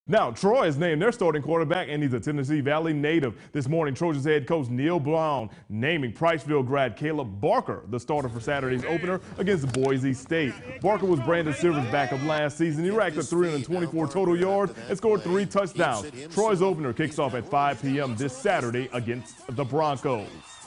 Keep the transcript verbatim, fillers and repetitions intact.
Now, Troy has named their starting quarterback, and he's a Tennessee Valley native. This morning, Trojans head coach Neal Brown naming Priceville grad Kaleb Barker the starter for Saturday's opener against Boise State. Barker was Brandon Silver's backup last season. He racked up three hundred twenty-four total yards and scored three touchdowns. Troy's opener kicks off at five p m this Saturday against the Broncos.